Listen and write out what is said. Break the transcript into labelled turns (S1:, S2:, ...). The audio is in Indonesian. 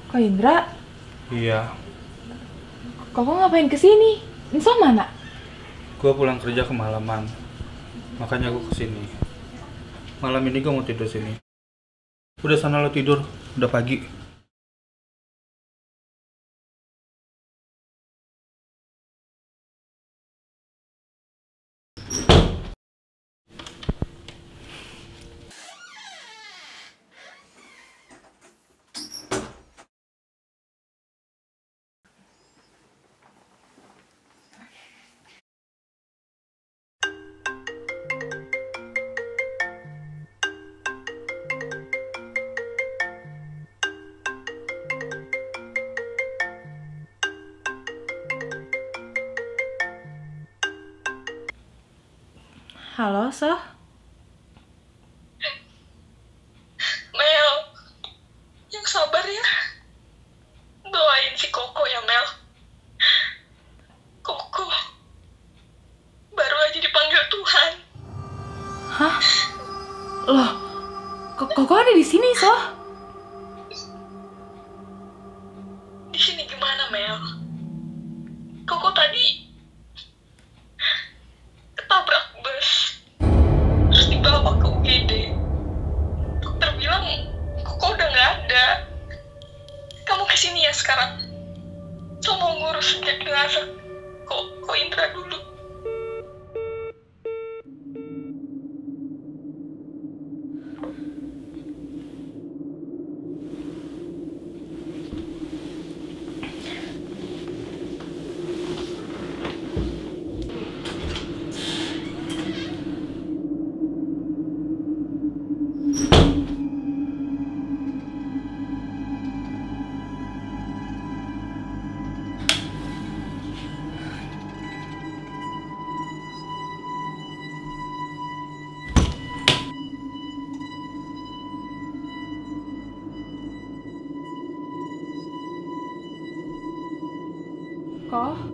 S1: Kok Indra,
S2: Iya,
S1: kok ngapain kesini? Insya mana?
S2: gue pulang kerja kemalaman, makanya gue kesini. Malam ini gue mau tidur sini. Udah sana lo tidur, udah pagi.
S1: Halo, Soh.
S3: Mel, yang sabar ya. Doain si Koko ya, Mel. Koko baru aja dipanggil Tuhan.
S1: Hah? Loh, kok ada di sini, Soh?
S3: Di sini gimana, Mel? Koko tadi ketabrak bus, terus dibawa ke UGD. Dokter bilang Koko udah nggak ada. Kamu kesini ya sekarang? So mau ngurus jenazah Koko Indra dulu.
S1: Kok?